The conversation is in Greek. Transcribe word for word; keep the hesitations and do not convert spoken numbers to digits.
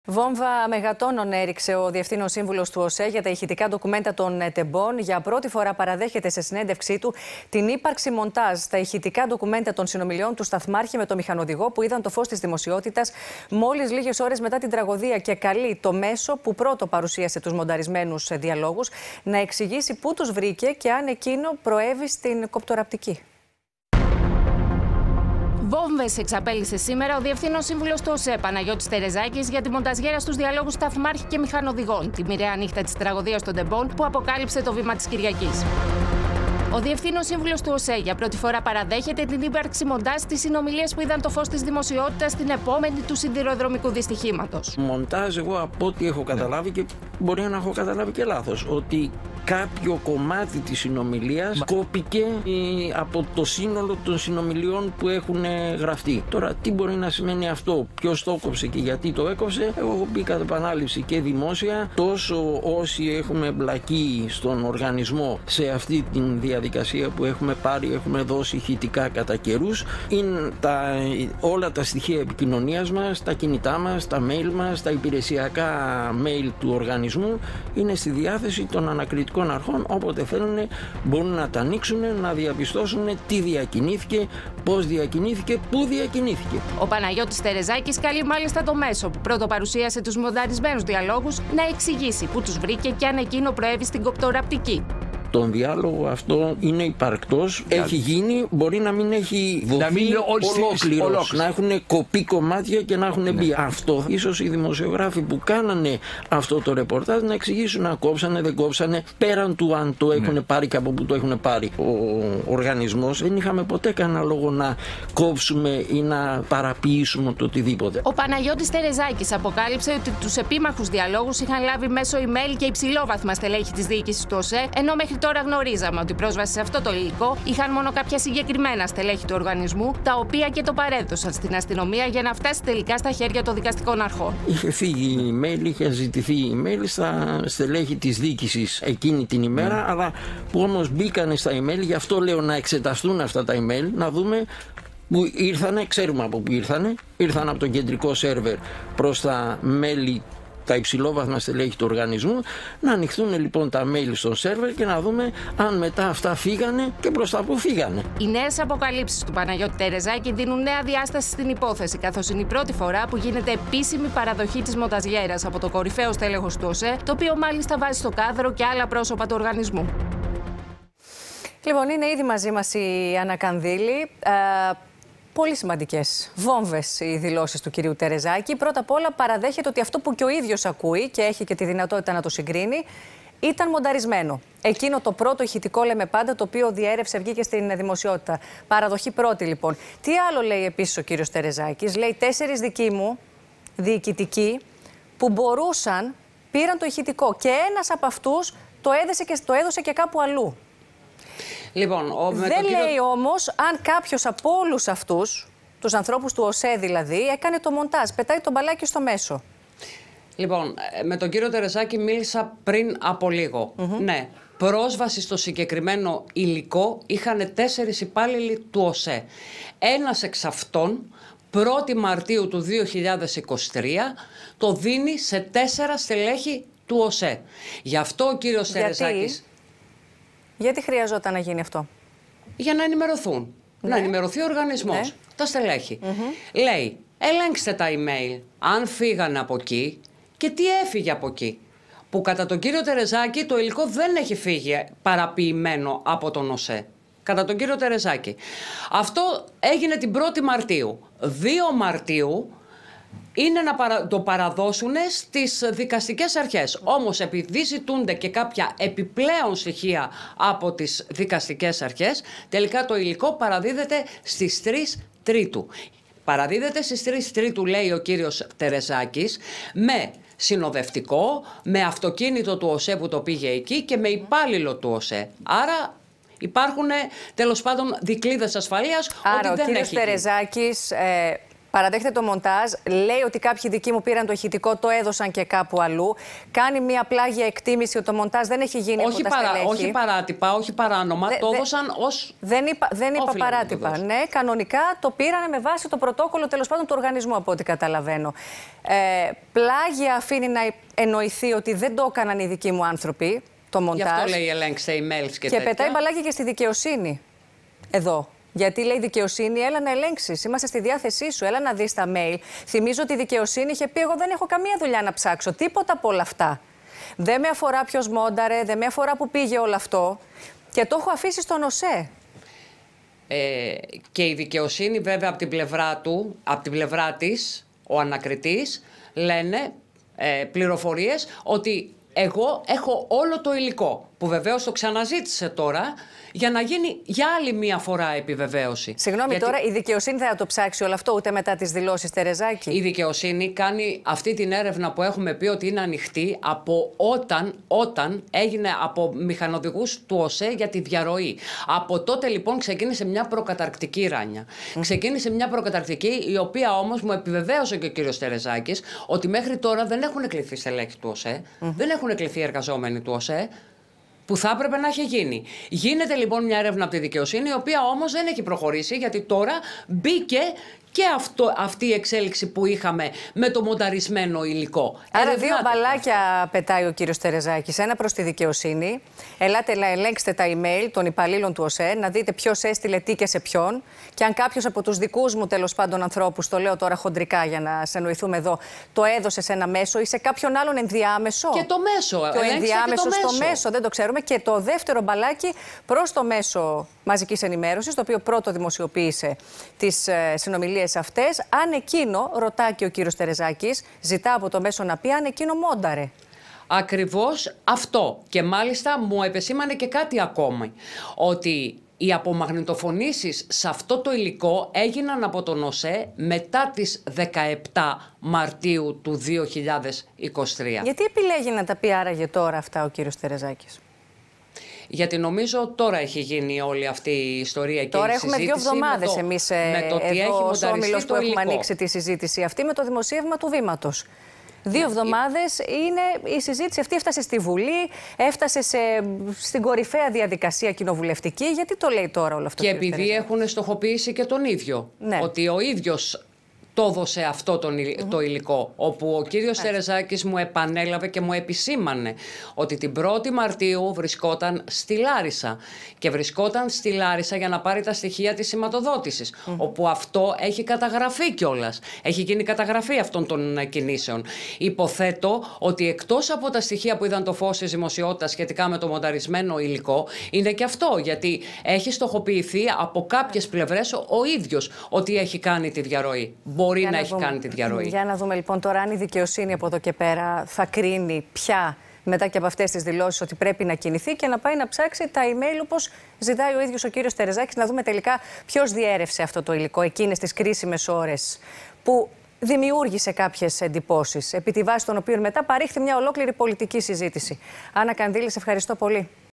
Βόμβα μεγατόνων έριξε ο Διευθύνων Σύμβουλος του ΟΣΕ για τα ηχητικά ντοκουμέντα των τεμπών. Για πρώτη φορά παραδέχεται σε συνέντευξή του την ύπαρξη μοντάζ στα ηχητικά ντοκουμέντα των συνομιλιών του σταθμάρχη με το μηχανοδηγό που είδαν το φως της δημοσιότητας μόλις λίγες ώρες μετά την τραγωδία, και καλεί το μέσο που πρώτο παρουσίασε τους μονταρισμένους διαλόγους να εξηγήσει πού τους βρήκε και αν εκείνο προέβη στην κοπτοραπτική. Βόμβες εξαπέλυσε σήμερα ο Διευθύνων Σύμβουλος του ΟΣΕ, Παναγιώτης Τερεζάκης, για τη μονταζιέρα στους διαλόγους σταθμάρχη και μηχανοδηγών, τη μοιραία νύχτα της τραγωδίας των τεμπών που αποκάλυψε το βήμα της Κυριακής. Ο Διευθύνων Σύμβουλος του ΟΣΕ για πρώτη φορά παραδέχεται την ύπαρξη μοντάζ στις συνομιλίες που είδαν το φως της δημοσιότητας στην επόμενη του σιδηροδρομικού δυστυχήματος. Μοντάζ, εγώ από ό,τι έχω καταλάβει, και μπορεί να έχω καταλάβει και λάθος, ότι κάποιο κομμάτι της συνομιλίας Μα... κόπηκε από το σύνολο των συνομιλιών που έχουν γραφτεί. Τώρα, τι μπορεί να σημαίνει αυτό, ποιος το έκοψε και γιατί το έκοψε, εγώ έχω πει κατά επανάληψη και δημόσια, τόσο όσοι έχουμε εμπλακεί στον οργανισμό σε αυτή τη διαδικασία που έχουμε πάρει, έχουμε δώσει ηχητικά κατά καιρούς, είναι τα, όλα τα στοιχεία επικοινωνίας μας, τα κινητά μας, τα mail μας, τα υπηρεσιακά mail του οργανισμού είναι στη διάθεση των ανακριτικών αρχών. Όποτε θέλουν μπορούν να τα ανοίξουν, να διαπιστώσουν τι διακινήθηκε, πώς διακινήθηκε, πού διακινήθηκε. Ο Παναγιώτης Τερεζάκης καλεί μάλιστα το μέσο που πρώτο παρουσίασε τους μονταρισμένους διαλόγους να εξηγήσει πού τους βρήκε και αν εκείνο προέβη στην κοπτοραπτική. Τον διάλογο αυτό είναι υπαρκτός, yeah. έχει γίνει, μπορεί να μην έχει δοθεί ολόκληρος, να έχουν κοπεί κομμάτια και να έχουν yeah. μπει. Αυτό ίσως οι δημοσιογράφοι που κάνανε αυτό το ρεπορτάζ να εξηγήσουν αν κόψανε, δεν κόψανε, πέραν του αν το έχουν yeah. πάρει και από που το έχουν πάρει ο οργανισμός. Δεν είχαμε ποτέ κανένα λόγο να κόψουμε ή να παραποιήσουμε το οτιδήποτε. Ο Παναγιώτης Τερεζάκης αποκάλυψε ότι τους επίμαχους διαλόγους είχαν λάβει μέσω email και υψηλόβαθμα στελέχη της διοίκησης του ΟΣΕ, ενώ μέχρι τώρα γνωρίζαμε ότι πρόσβαση σε αυτό το υλικό είχαν μόνο κάποια συγκεκριμένα στελέχη του οργανισμού, τα οποία και το παρέδωσαν στην αστυνομία για να φτάσει τελικά στα χέρια των δικαστικών αρχών. Είχε φύγει email, είχε ζητηθεί email στα στελέχη της διοίκησης εκείνη την ημέρα, mm. αλλά που όμως μπήκανε στα email, γι' αυτό λέω να εξεταστούν αυτά τα email, να δούμε που ήρθανε, ξέρουμε από που ήρθανε, ήρθαν από το κεντρικό σερβερ προς τα μέλη, τα υψηλόβαθμα στελέχη του οργανισμού, να ανοιχθούν λοιπόν τα mail στο σερβερ και να δούμε αν μετά αυτά φύγανε και προς τα που φύγανε. Οι νέες αποκαλύψεις του Παναγιώτη Τερεζάκη δίνουν νέα διάσταση στην υπόθεση, καθώς είναι η πρώτη φορά που γίνεται επίσημη παραδοχή της μονταζιέρας από το κορυφαίο στέλεχος του ΟΣΕ, το οποίο μάλιστα βάζει στο κάδρο και άλλα πρόσωπα του οργανισμού. Λοιπόν, είναι ήδη μαζί μας η Άννα Κανδύλη. Ε... Πολύ σημαντικές βόμβες οι δηλώσεις του κυρίου Τερεζάκη. Πρώτα απ' όλα παραδέχεται ότι αυτό που και ο ίδιος ακούει και έχει και τη δυνατότητα να το συγκρίνει ήταν μονταρισμένο. Εκείνο το πρώτο ηχητικό, λέμε πάντα, το οποίο διέρευσε, βγήκε στην δημοσιότητα. Παραδοχή πρώτη λοιπόν. Τι άλλο λέει επίσης ο κύριος Τερεζάκης? Λέει τέσσερις δικοί μου διοικητικοί που μπορούσαν πήραν το ηχητικό και ένας από αυτούς το έδωσε και, το έδωσε και κάπου αλλού. Λοιπόν, ο, με δεν κύριο... λέει όμως αν κάποιος από όλους αυτούς, τους ανθρώπους του ΟΣΕ δηλαδή, έκανε το μοντάζ, πετάει το μπαλάκι στο μέσο. Λοιπόν, με τον κύριο Τερεζάκη μίλησα πριν από λίγο. Mm-hmm. Ναι, πρόσβαση στο συγκεκριμένο υλικό είχαν τέσσερις υπάλληλοι του ΟΣΕ. Ένας εξ αυτών, πρώτη Μαρτίου του δύο χιλιάδες είκοσι τρία, το δίνει σε τέσσερα στελέχη του ΟΣΕ. Γι' αυτό ο κύριος Γιατί? Τερεζάκης... Γιατί χρειαζόταν να γίνει αυτό? Για να ενημερωθούν. Ναι. Να ενημερωθεί ο οργανισμός. Ναι. Τα στελέχη. Mm-hmm. Λέει, ελέγξτε τα email. Αν φύγανε από εκεί και τι έφυγε από εκεί. Που κατά τον κύριο Τερεζάκη το υλικό δεν έχει φύγει παραποιημένο από τον ΟΣΕ. Κατά τον κύριο Τερεζάκη. Αυτό έγινε την πρώτη Μαρτίου. δύο Μαρτίου είναι να παρα... το παραδώσουν στις δικαστικές αρχές. Όμως επειδή ζητούνται και κάποια επιπλέον στοιχεία από τις δικαστικές αρχές, τελικά το υλικό παραδίδεται στις τρεις Τρίτου. Παραδίδεται στις τρεις Τρίτου, λέει ο κύριος Τερεζάκης, με συνοδευτικό, με αυτοκίνητο του ΟΣΕ που το πήγε εκεί και με υπάλληλο του ΟΣΕ. Άρα υπάρχουν τέλος πάντων δικλείδες ασφαλείας. Άρα ότι ο δεν κύριος έχει Τερεζάκης... Ε... Παραδέχεται το μοντάζ, λέει ότι κάποιοι δικοί μου πήραν το ηχητικό, το έδωσαν και κάπου αλλού. Κάνει μια πλάγια εκτίμηση ότι το μοντάζ δεν έχει γίνει όχι από τα παρά, στελέχη. Όχι παράτυπα, όχι παράνομα, Δε, το δε, έδωσαν ως. Δεν είπα, δεν είπα παράτυπα. Ναι, κανονικά το πήρανε με βάση το πρωτόκολλο τέλος πάντων του οργανισμού, από ό,τι καταλαβαίνω. Ε, πλάγια αφήνει να εννοηθεί ότι δεν το έκαναν οι δικοί μου άνθρωποι. Το μοντάζ. Γι' αυτό λέει ελέγξτε emails και, και τέτοια. πετάει μπαλάκι και στη δικαιοσύνη. Εδώ. Γιατί λέει δικαιοσύνη, έλα να ελέγξεις. Είμαστε στη διάθεσή σου, έλα να δεις τα mail. Θυμίζω ότι η δικαιοσύνη είχε πει: εγώ δεν έχω καμία δουλειά να ψάξω. Τίποτα από όλα αυτά. Δεν με αφορά ποιος μόνταρε, δεν με αφορά που πήγε όλο αυτό. Και το έχω αφήσει στον ΟΣΕ. Ε, και η δικαιοσύνη, βέβαια, από την πλευρά του, από την πλευρά της, ο ανακριτής, λένε ε, πληροφορίες ότι εγώ έχω όλο το υλικό, που βεβαίως το ξαναζήτησε τώρα για να γίνει για άλλη μία φορά επιβεβαίωση. Συγγνώμη, γιατί τώρα η δικαιοσύνη θα το ψάξει όλο αυτό ούτε μετά τις δηλώσεις Τερεζάκη? Η δικαιοσύνη κάνει αυτή την έρευνα που έχουμε πει ότι είναι ανοιχτή από όταν, όταν έγινε από μηχανοδηγούς του ΟΣΕ για τη διαρροή. Από τότε λοιπόν ξεκίνησε μια προκαταρκτική ράνια. Mm. Ξεκίνησε μια προκαταρκτική, η οποία όμως μου επιβεβαίωσε και ο κύριος Τερεζάκης ότι μέχρι τώρα δεν έχουν εκλειφθεί στελέχη του ΟΣΕ, mm. δεν έχουν εκλειφθεί εργαζόμενοι του ΟΣΕ, που θα έπρεπε να έχει γίνει. Γίνεται λοιπόν μια έρευνα από τη δικαιοσύνη, η οποία όμως δεν έχει προχωρήσει, γιατί τώρα μπήκε και αυτό, αυτή η εξέλιξη που είχαμε με το μονταρισμένο υλικό. Άρα Ερευνάτε. δύο μπαλάκια πετάει ο κύριος Τερεζάκης. Ένα προς τη δικαιοσύνη. Ελάτε να ελέγξετε τα email των υπαλλήλων του ΟΣΕ, να δείτε ποιος έστειλε τι και σε ποιον. Και αν κάποιος από τους δικούς μου τέλος πάντων ανθρώπους, το λέω τώρα χοντρικά για να συνεννοηθούμε εδώ, το έδωσε σε ένα μέσο ή σε κάποιον άλλον ενδιάμεσο. Και το μέσο. Και ο ενδιάμεσος στο μέσο. μέσο, δεν το ξέρουμε. Και το δεύτερο μπαλάκι προς το μέσο μαζικής ενημέρωσης, το οποίο πρώτο δημοσιοποίησε τις ε, συνομιλίες αυτές. Αν εκείνο, ρωτά και ο κύριος Τερεζάκης, ζητά από το μέσο να πει αν εκείνο μόνταρε. Ακριβώς αυτό. Και μάλιστα μου επεσήμανε και κάτι ακόμη. Ότι οι απομαγνητοφωνήσεις σε αυτό το υλικό έγιναν από τον ΟΣΕ μετά τις δεκαεπτά Μαρτίου του δύο χιλιάδες είκοσι τρία. Γιατί επιλέγει να τα πει άραγε τώρα αυτά ο κύριος Τερεζάκης? Γιατί νομίζω τώρα έχει γίνει όλη αυτή η ιστορία και τώρα η έχουμε δύο εβδομάδες εμείς με το ότι εδώ έχει ως Όμιλος που έχουμε υλικό. ανοίξει τη συζήτηση αυτή με το δημοσίευμα του Βήματος. Δύο εβδομάδες είναι η συζήτηση αυτή, έφτασε στη Βουλή, έφτασε σε, στην κορυφαία διαδικασία κοινοβουλευτική. Γιατί το λέει τώρα όλο αυτό? Και επειδή έχουν στοχοποιήσει και τον ίδιο, ναι. ότι ο ίδιος το έδωσε αυτό τον, mm-hmm. το υλικό, όπου ο κύριος yeah. Τερεζάκης μου επανέλαβε και μου επισήμανε ότι την πρώτη Μαρτίου βρισκόταν στη Λάρισα και βρισκόταν στη Λάρισα για να πάρει τα στοιχεία της σηματοδότησης, mm-hmm. όπου αυτό έχει καταγραφεί κιόλας. Έχει γίνει καταγραφή αυτών των κινήσεων. Υποθέτω ότι εκτός από τα στοιχεία που είδαν το φως της δημοσιότητας σχετικά με το μονταρισμένο υλικό, είναι και αυτό, γιατί έχει στοχοποιηθεί από κάποιες πλευρές ο ίδιος ότι έχει κάνει τη διαρροή. Μπορεί για να, να έχει δούμε. κάνει τη διαρροή. Για να δούμε λοιπόν τώρα αν η δικαιοσύνη από εδώ και πέρα θα κρίνει πια μετά και από αυτές τις δηλώσεις ότι πρέπει να κινηθεί και να πάει να ψάξει τα email όπως ζητάει ο ίδιος ο κύριος Τερεζάκης, να δούμε τελικά ποιος διέρευσε αυτό το υλικό εκείνες τις κρίσιμες ώρες που δημιούργησε κάποιες εντυπώσεις, επί τη βάση των οποίων μετά παρήχθη μια ολόκληρη πολιτική συζήτηση. Άννα Κανδύλη, σε ευχαριστώ πολύ.